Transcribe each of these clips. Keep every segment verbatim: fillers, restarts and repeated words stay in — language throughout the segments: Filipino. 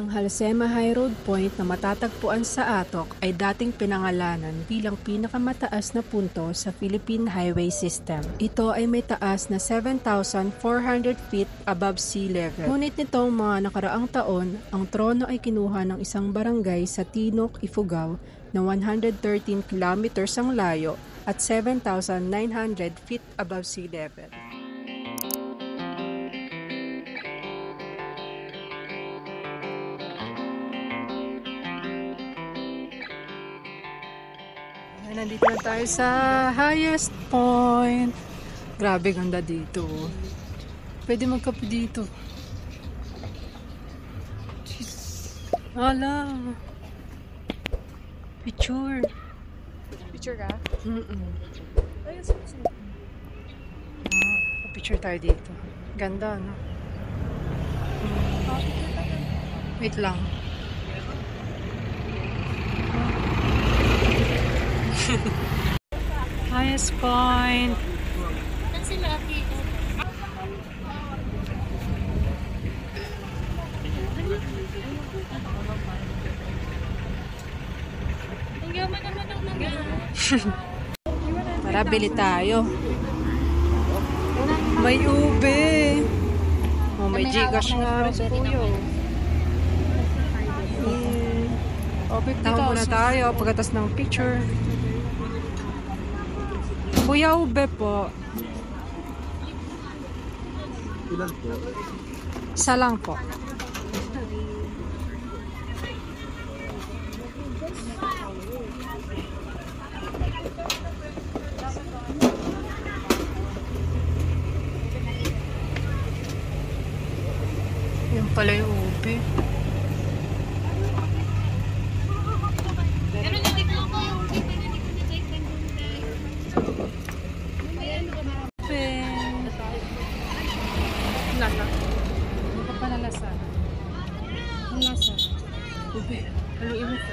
Ang Halsema High Road Point na matatagpuan sa Atok ay dating pinangalanan bilang pinakamataas na punto sa Philippine Highway System. Ito ay may taas na seven thousand four hundred feet above sea level. Ngunit nitong mga nakaraang taon, ang trono ay kinuha ng isang barangay sa Tinok, Ifugao na one hundred thirteen kilometers ang layo at seven thousand nine hundred feet above sea level. Nandito na tayo sa highest point. Grabe ganda dito. Pwede magkape dito. Jeez. Hala. Picture. Picture ka? Mm-mm. Ah, picture tayo dito. Ganda, no? Wait lang. Highest point. Tara, bili tayo. May ube. Oh, may Gcash nga rin sa kuyo. Tawag muna tayo pagkatas ng picture. Kuya, ube po. Ilan po? Isa lang po. Yan pala yung ube. Lasa. Hindi pa pala lasa. Ang lasa. Ube. Haluin mo.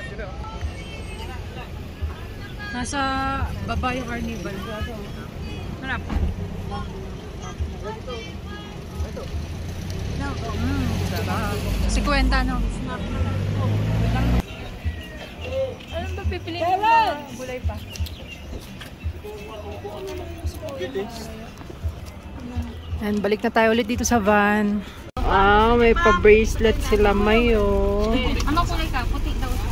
Nasa baba yung carnival. Harap. Mm, si Kwenta, no? Anong ba pipiliin mo? Gulay pa. And balik na tayo ulit dito sa van. Ah, may pa-bracelet sila mayo. Ano kulay ka? Puti daw siya.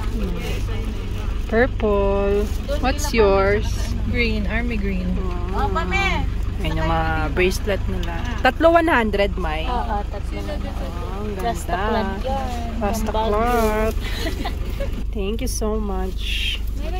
Purple. What's yours? Green. Army green. Oh, mami! Ayan yung mga bracelet nila. Tatlo one hundred, May. Oo, tatlo na. Oh, ang Basta ganda. cloth yan. Basta cloth. Thank you so much.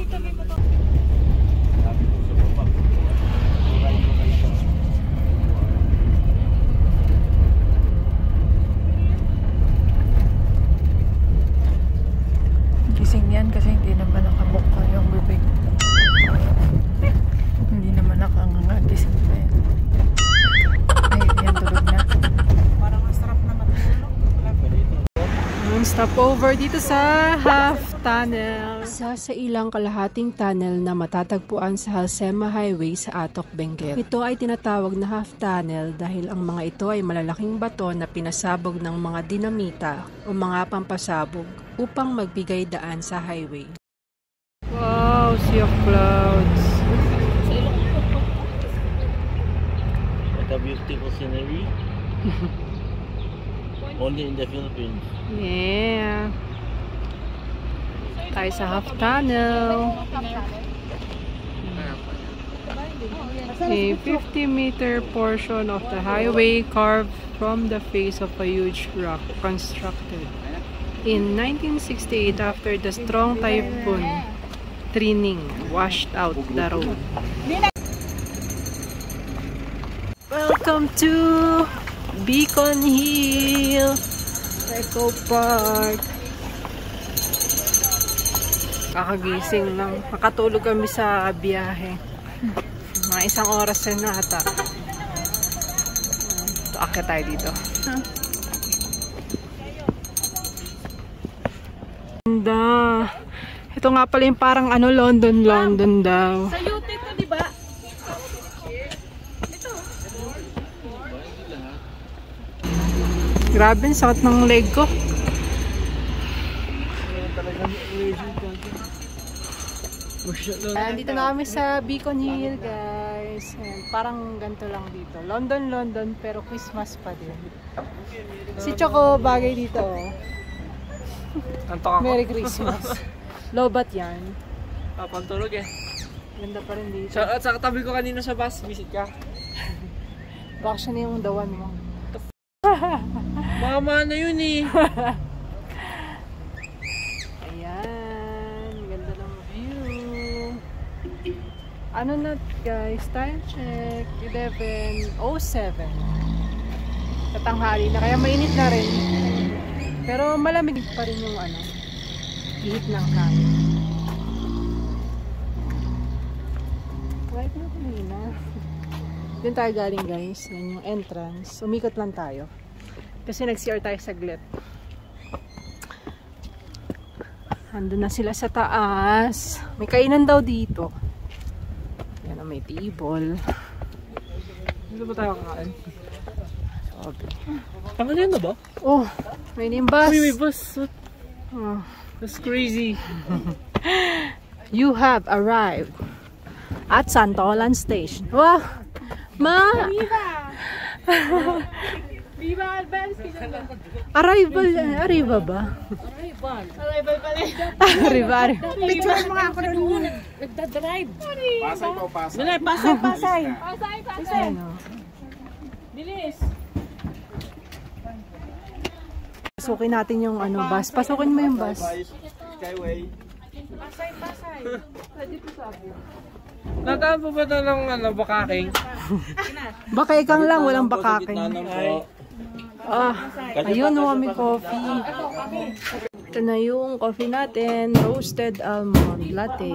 Gising yan kasi hindi naman nakamukha yung bibig. Hindi naman nakanganga. Gising na yan. Ay, yan tulog na. Parang masarap na matulog. Stop over dito sa Half Tunnel. Isa sa ilang kalahating tunnel na matatagpuan sa Halsema Highway sa Atok, Benguet. Ito ay tinatawag na Half Tunnel dahil ang mga ito ay malalaking bato na pinasabog ng mga dinamita o mga pampasabog upang magbigay daan sa highway. Wow, sea of clouds. What a beautiful scenery. Only in the Philippines. Yeah. Tayo sa Half Tunnel. A fifty meter portion of the highway carved from the face of a huge rock constructed in nineteen sixty-eight after the strong typhoon Trining washed out the road. Welcome to Beacon Hill Eco Park. Kakagising lang. Nakatulog kami sa biyahe. Mga isang oras na ata. So, akit tayo dito. Ganda. Ito nga pala yung parang ano, London, London daw. Sa U T to, di ba? Grabe, sakit ng leg ko. Nandito na kami sa Beacon Hill, guys. Ayan, parang ganito lang dito. London, London, pero Christmas pa din. Si Choco bagay dito. Oh. Antok ako. Merry Christmas. Lobat yan. Ah, pantulog eh. Ganda pa rin dito. Sa, at sa katabi ko kanina sa bus, visit ka. Baka siya na yung dawan mo. Mama na yun eh. Ayan, ganda ng view. Ano na guys, time check, eleven oh seven. Tatanghali na, kaya mainit na rin. Pero malamig pa rin yung ano, ihit ng hangin. Right na kanina. Doon tayo galing guys, yan yung entrance. Umikot lang tayo. Kasi nag-C R tayo saglit. Andun na sila sa taas. May kainan daw dito. Yan ang may table. Dito ba tayo kakain? Okay. Pangalan na ba? Oh, may nimbas. Uy, may bus. Oh. That's crazy. You have arrived at Santolan Station. Wow! Ma! Viva Advance! Arrival, arriva ba? Arrival pala. Arrival. Picture mo nga ako na doon. Nagdadrive. Pasay pa o pasay? Dali, pasay, pasay. Pasay, pasay. Ano? Bilis. Pasukin natin yung ano, bus. Pasukin mo yung bus. Skyway. Pasay, pasay. Nataan po ba ito ng ano, bakaking? Baka ikang lang, walang bakaking. Ay. Ah, ayun, oh, may coffee. Ito na yung coffee natin. Roasted almond latte.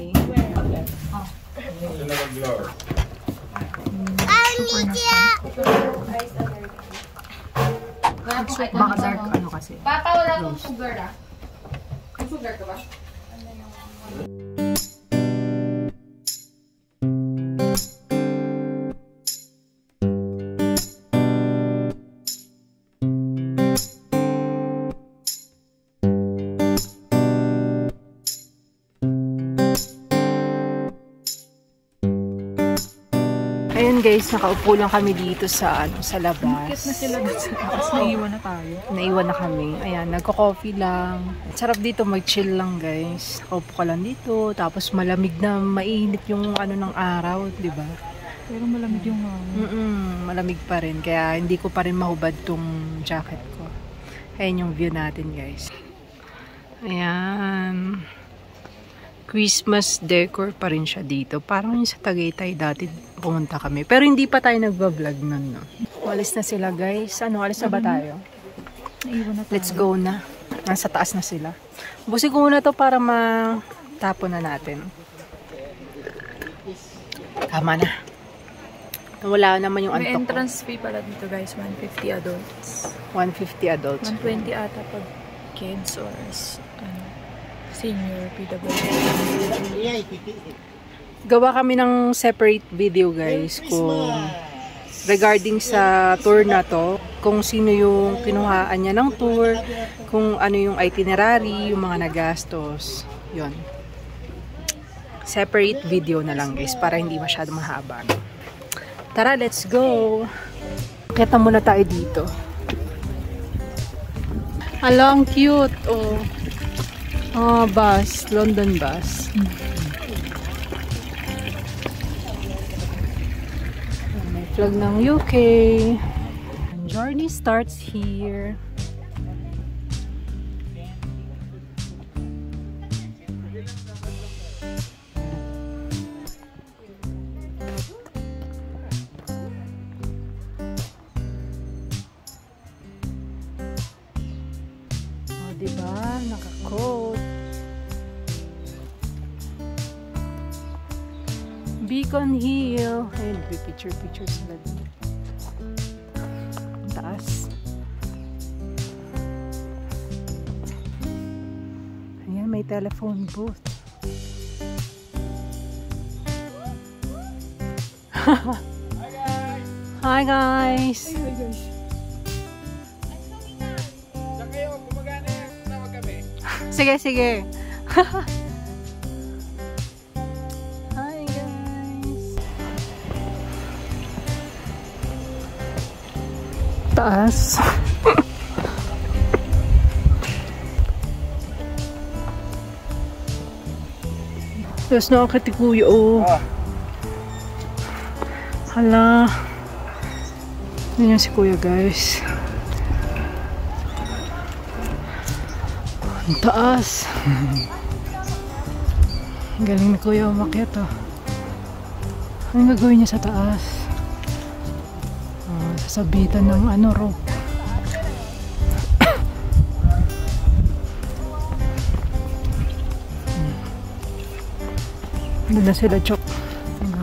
Baka dark ano kasi. Papa, wala akong sugar ah. May sugar ka ba? Ayun guys, nakaupo lang kami dito sa ano sa labas. Na sila tapos naiwan na tayo. Naiwan na kami. Ayan, nagko-coffee lang. Sarap dito mag-chill lang guys. Nakaupo ka lang dito, tapos malamig na mainit yung ano ng araw, 'di ba? Pero malamig yung hangin. Mm, malamig pa rin, kaya hindi ko pa rin mahubad tong jacket ko. Ayan yung view natin guys. Ayan. Christmas decor pa rin siya dito. Parang yung sa Tagaytay dati pumunta kami. Pero hindi pa tayo nagbablog nun, no? Walis na sila guys. Ano, alis na ba tayo? Naiwan na tayo. Let's go na. Nasa taas na sila. Busin ko muna to para matapon na natin. Tama na. Wala naman yung May antok ko. entrance fee pala dito guys, one fifty adults. one fifty adults. one twenty ata pag kids or ano, senior P W D. Gawa kami ng separate video guys kung regarding sa tour na to, kung sino yung kinuhaan niya ng tour, kung ano yung itinerary, yung mga nagastos. Yun. Separate video na lang guys para hindi masyado mahaba. Tara, let's go! Kita muna tayo dito. Hala, ang cute! Oh. Oh, bus. London bus. May flag ng U K. And journey starts here. Oh, diba? Naka-coat. Beacon Hill. Ayun, picture-picture sila dito. Ang taas. Ayan, may telephone booth. Hi guys! Diyan kayo, gumagana yung tawag kami. Sige, sige. Taas. Tapos nakakit ni Kuya, oh. Hala. Yan yung si Kuya, guys. Ang taas. Ang galing ni Kuya umakyat, oh. Anong gagawin niya sa taas? Oh, sasabitan ng ano, rope. Doon na sila, Chok. Ano?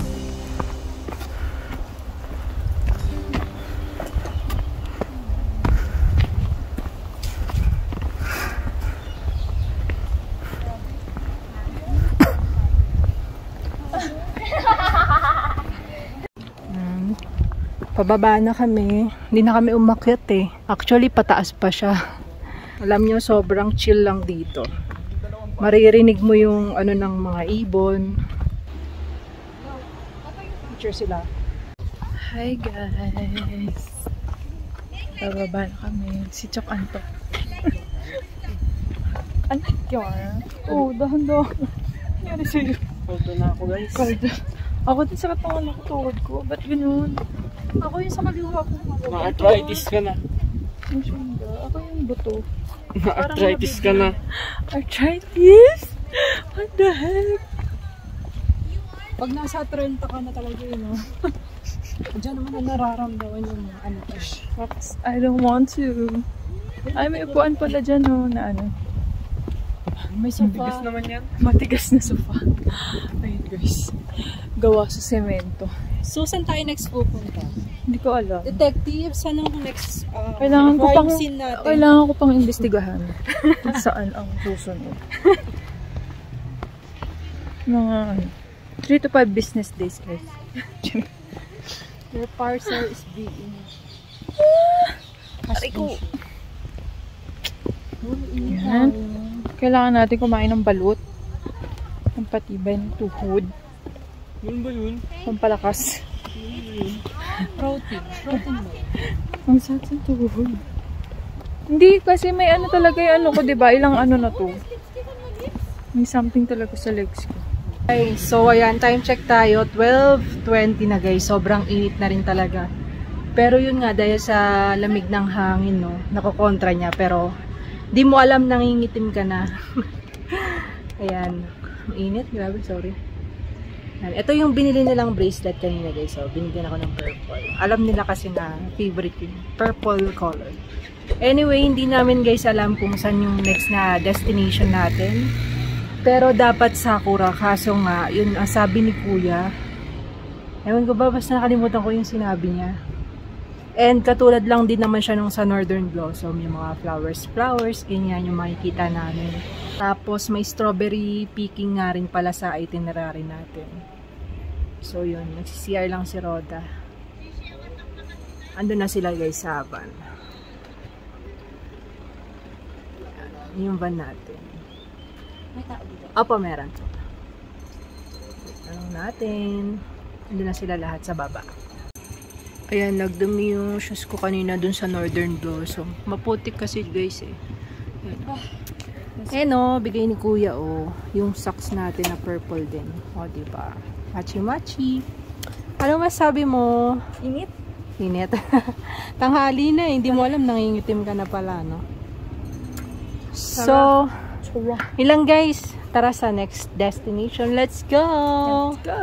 Um, pababa na kami. Hindi na kami umakyat eh. Actually, pataas pa siya. Alam nyo, sobrang chill lang dito. Maririnig mo yung ano ng mga ibon. Picture sila. Hi guys! Bababa na kami. Si Chok Anto. Ano yun? Oh, dahan-dahan. Nangyari sa'yo. Photo na ako guys. Kaldo. Ako din sa katawan ako tuhod ko. Ba't ganun? Ako yung sa kaliwa ko. Na-arthritis ka na. Ako yung buto. Na-arthritis ka na. Arthritis? What the heck? Pag nasa thirty ka na talaga yun, no? Diyan naman na nararamdaman yung mga ano. I don't want to. Ay, may upuan pala dyan, no, na ano. May sofa. Bigas naman yan. Matigas na sofa. Ayun, guys. Gawa sa semento. So, saan tayo next pupunta? Hindi ko alam. Detective, saan ang next uh, Kailangan ko pang, crime scene natin? kailangan ko pang imbestigahan kung saan ang susunod. Mga ano, three to five business days, guys. Your parcel is being Aray ko. Yan. Kailangan natin kumain ng balut. Ang patibay ng tuhod. Yun ba yun? Pampalakas. protein. Protein mo. Ang sakit ng tuhod. Hindi, kasi may ano talaga yung ano ko, diba? Ilang ano na to. May something talaga sa legs ko. Okay, so ayan, time check tayo. twelve twenty na guys. Sobrang init na rin talaga. Pero yun nga, dahil sa lamig ng hangin, no, nakokontra niya. Pero, di mo alam, nangingitim ka na. Ayan. Init, grabe, sorry. Ayan. Ito yung binili nilang bracelet kanina guys. So, binigyan ako ng purple. Alam nila kasi na favorite yung purple color. Anyway, hindi namin guys alam kung saan yung next na destination natin. Pero dapat Sakura. Kaso nga, yun ang sabi ni Kuya. Ewan ko ba, basta nakalimutan ko yung sinabi niya. And katulad lang din naman siya nung sa Northern Blossom, yung mga flowers, flowers, ganyan yung makikita namin. Tapos may strawberry picking nga rin pala sa itinerary natin. So yun, nagsi-C R lang si Roda. Ando na sila guys sa van. Yung van natin. Opo, meron. Ano natin. Ando na sila lahat sa baba. Ayan, nagdumi yung shoes ko kanina dun sa Northern Blossom. Maputik kasi guys eh. Ayan. Eh no, bigay ni Kuya oh. Yung socks natin na purple din. O, diba? Machi-machi. Ano masabi mo? Init? Init. Tanghali na eh. Hindi mo alam, nangingitim ka na pala, no? So, ilang guys? Tara sa next destination. Let's go! Let's go!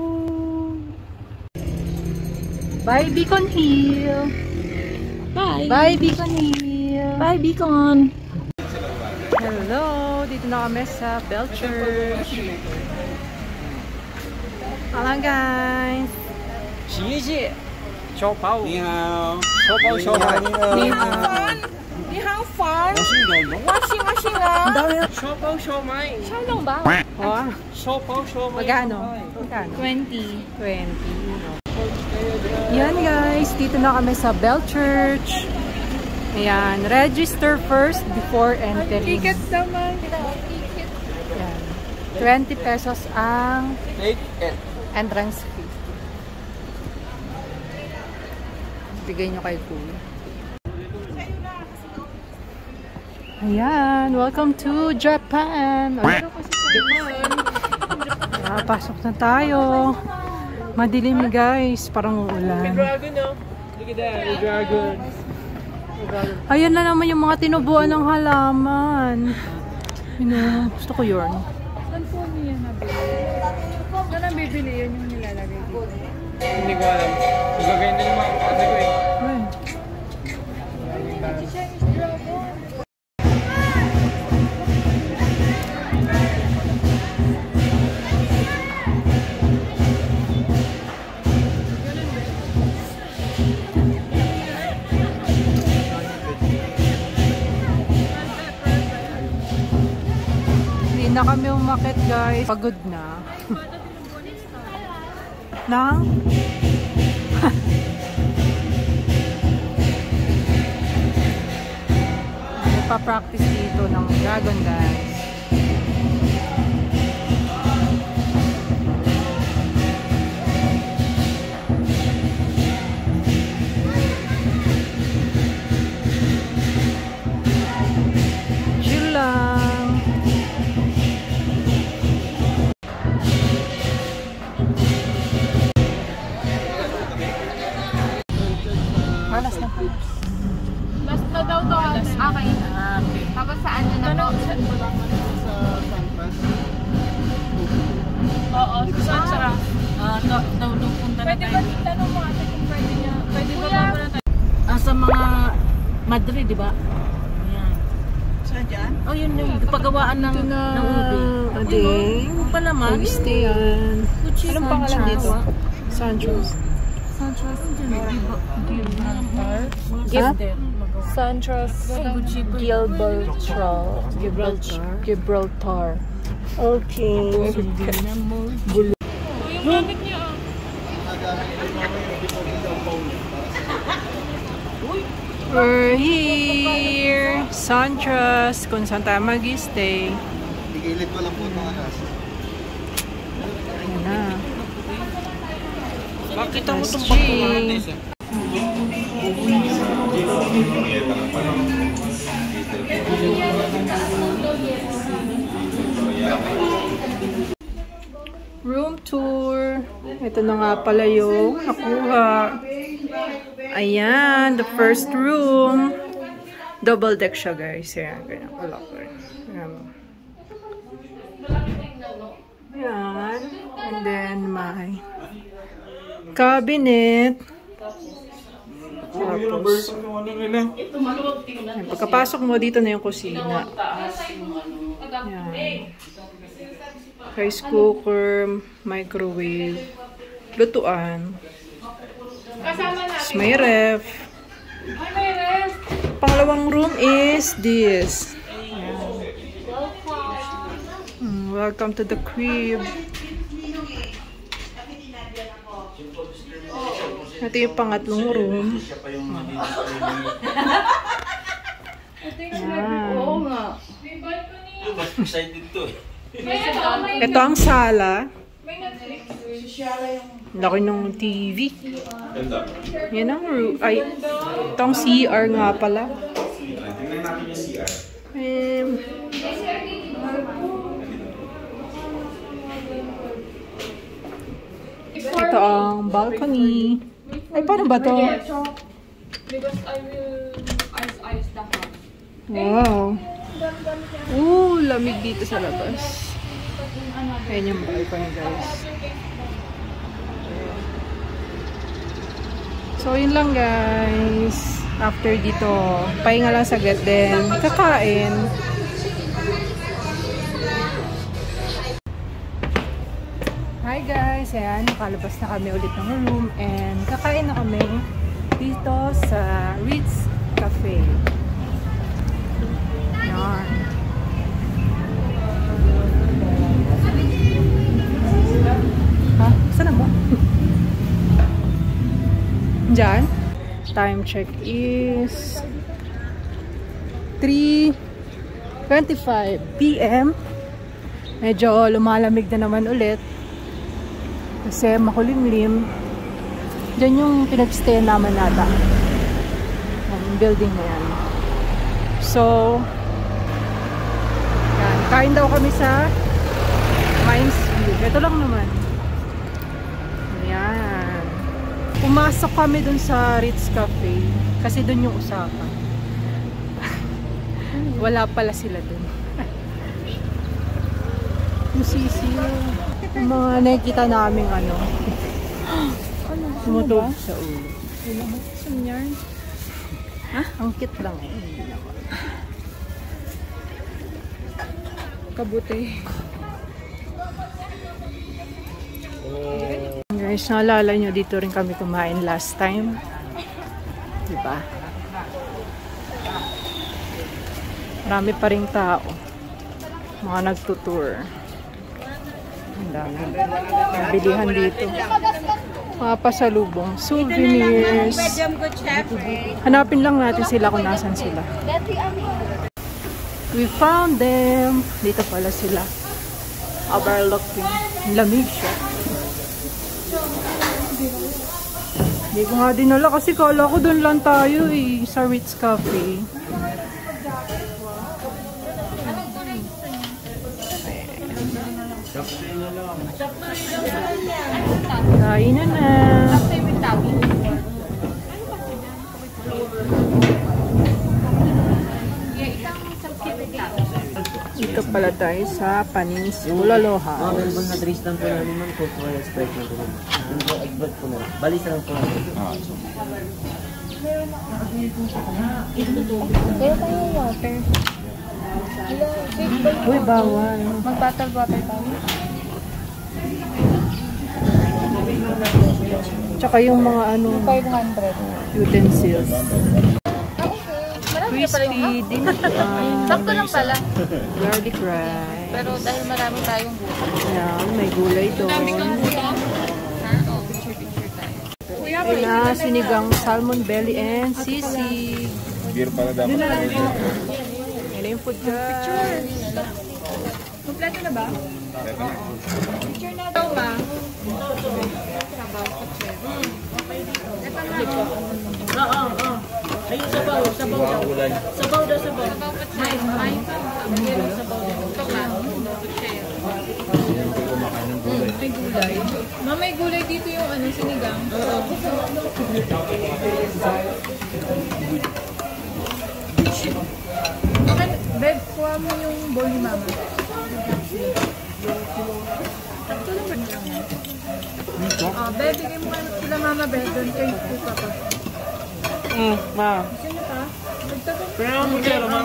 Bye, Beacon Hill! Bye! Bye, Beacon Hill! Bye, Beacon! Hello! Dito na kami sa Belchurch. Hello guys! 洗衣机，小包。你好，小包小包。你好， 你好烦， 我姓董， 我信我信啊。 小包小买。 小笼包， Oh, 小包小买。 magkano? Magkano? twenty. twenty. Yan guys, dito na kami sa Belchurch. Ayan, register first before entering. Ticket naman. Ayan. twenty pesos ang Take it. entrance fee. Bigay nyo kay Kuya. Ayan, welcome to Japan. Japan. Ah, pasok na tayo. Madilim guys, parang uulan. Dragon, no? Look at that, the dragon. Ayan na naman yung mga tinubuan ng halaman. Yun know, gusto ko yun. Saan po niya nabili? Saan ang bibili? Yan yung nilalagay dito. Hindi ko alam. Gagawin din yung mga kapatid ko eh. Ay. Hindi na kami umakit guys. Pagod na. Nang? Nagpa-practice dito ng dragon dance. Chill lang. Malas na po. Basta daw to. Okay. Tapos saan na na po? Oo, saan siya? Ah, daw daw punta na Pwede tayo. ba tanong mo ate kung pwede niya? Pwede ba ba na tayo? Ah, sa mga Madrid, di ba? Ayan. Saan dyan? Oh, yun yung pagawaan ng, ng ubi. Ading. Yung pala man. Stay yan. Anong pangalan dito? Sancho's. Sancho's. Gibraltar. Ha? Sancho's Gibraltar. Gibraltar. Gibraltar. Okay. Yung gamit niya ah. We're here. Sancho's. Kung saan tayo mag-stay. Igilid ko lang po mga nasa. Ayan na. Bakit ako S itong G. pagkumahatis eh? Room tour. Ito na nga pala yung nakuha. Ayan, the first room. Double deck siya guys. Ayan, ganyan pala ko. Ayan. Ayan. And then may cabinet. Tapos, ayan, pagkapasok mo dito na yung kusina. Ayan. Rice cooker, microwave, lutuan. Tapos may ref. Pangalawang room is this. Ayan. Hmm, welcome to the crib. Ito yung pangatlong room. Ayan. Excited to eh. Ito ang sala. Laki ng T V. Yan ang room. Ay, ito ang C R nga pala. Um, ito ang balcony. Ay, paano ba to? Because I will ice ice the house. Wow. Ooh, lamig dito sa labas. Ayan yung balcony, guys. So, yun lang, guys. After dito, pahinga lang saglit din. Kakain. Hi, guys. Ayan, nakalabas na kami ulit ng room. And kakain na kami dito sa Ritz Cafe. Yan. Ha? Saan na ba? Diyan. Time check is three twenty-five p m Medyo lumalamig na naman ulit. Kasi makulimlim. Diyan yung pinag-stay naman nata. Yung building na yan. So, Kain daw kami sa Mines View. Ito lang naman. Ayan. Pumasok kami dun sa Ritz Cafe. Kasi dun yung usapan. Wala pala sila dun. Yung sisiyo. Yung mga nakikita namin ano. Sumutog sa ulo. Saan yan? Ha? Ang cute lang eh. Kabuti. Guys, naalala nyo dito rin kami kumain last time. Diba? Marami pa ring tao. Mga nagtutour. Ang dami. Ang bilihan dito. Mga pasalubong. Souvenirs. Hanapin lang natin sila kung nasan sila. We found them. Dito pala sila. Overlooking. Lamig siya. Hindi ko nga dinala kasi kala ko doon lang tayo eh. Sa Ritz Cafe. Kain na na. Dito pala tayo sa Peninsula Loha. Mga available na drinks lang po namin man po po yung Sprite na po. Yung po eggbot po na. Balis na lang po namin. Kaya tayo water. Uy, bawal. Mag-bottle water tayo. Tsaka yung mga ano, five hundred. utensils. Marami pala yung Crispy, din. Um, sakto lang pala. garlic rice. Pero dahil marami tayong buhay. Ayan, may gulay doon. Na sinigang salmon belly and sisig. Beer pala dapat. Yun na lang po. Yan na yung food guys. Kompleto na ba? Picture na daw ma. Sabaw sa cherry. Ito na po. Oo, oo. Ayun, sabaw, sabaw daw. Sabaw daw, sabaw. Sabaw sa cherry. May sabaw. Ito ka. May gulay. Ma, may gulay dito yung ano, sinigang. Oo. Okay, Beb, kuha mo yung bowl ni Mama. Ah, Beb, bigay mo kayo sila Mama, Beb. Doon kayo puka pa. Hmm, ma. Gusto niyo pa? Nagtagal. Pero ang mutero, ma.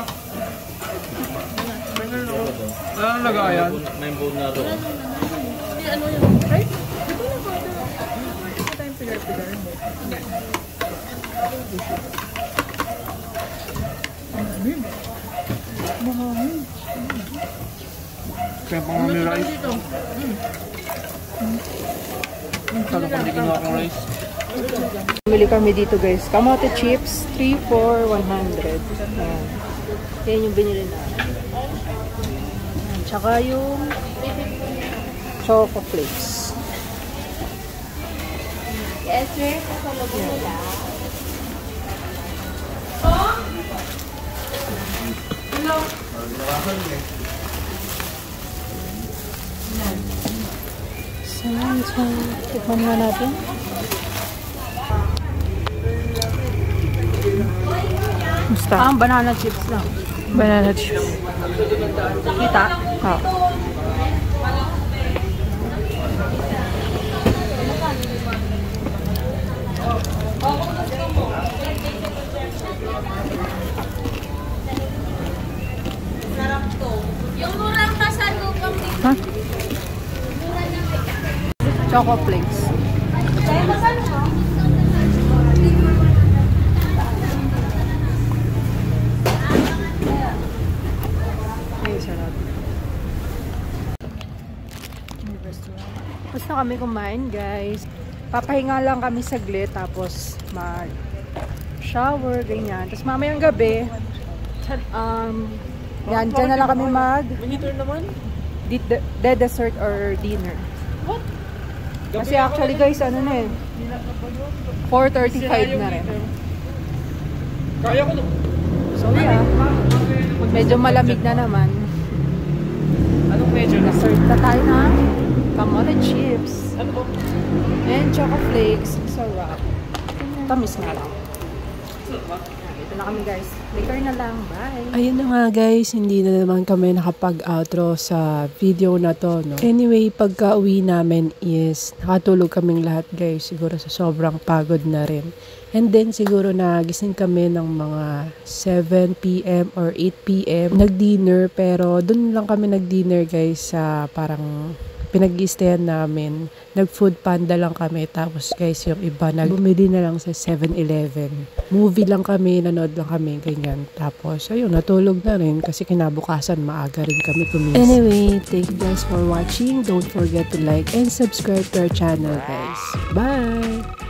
Anong lagayan? May bowl na doon. Hindi, ano yun? Ay, di ko na ba ito? Ito tayong pilar-pilar. Mahangin. Kaya pang kami rice. Talo pa hindi kinuha akong rice. Bumili kami dito guys. Kamote chips, three for one hundred. Ayan. Yan yung binili namin. Ayan. Tsaka yung choco flakes. Yes, sir. Kasalubong nila. Saan, saan? Tikman nga natin. Musta? Ah, banana chips lang. Banana chips. Kita? Oo. Yung murang kasalubong dito. Ha? Choco flakes. Kaya magkano mo? Ay, sarap. Basta kami kumain, guys. Papahinga lang kami saglit, tapos mag-shower, ganyan. Tapos mamayang gabi, um, yan, dyan na lang kami mag Heater naman? de de dessert or dinner. What? Kasi actually, guys, ano na eh, four thirty-five na rin. Kaya ko na. So, yeah. Medyo malamig na naman. Anong medyo na? Serve na tayo ng kamote chips. Ano po? And choco flakes. Sarap. Tamis nga lang. Ito na kami guys. Liquor na lang. Bye! Ayun na nga guys. Hindi na naman kami nakapag-outro sa video na to. No? Anyway, pagka uwi namin is nakatulog kaming lahat guys. Siguro sa sobrang pagod na rin. And then siguro nagising kami ng mga seven p m or eight p m Nag-dinner pero dun lang kami nag-dinner guys sa parang pinag-i-stayan namin. Nag-food panda lang kami. Tapos guys, yung iba nagbumili na lang sa seven eleven. Movie lang kami, nanood lang kami, ganyan. Tapos, ayun, natulog na rin kasi kinabukasan maaga rin kami kumis. Anyway, thank you guys for watching. Don't forget to like and subscribe to our channel guys. Bye!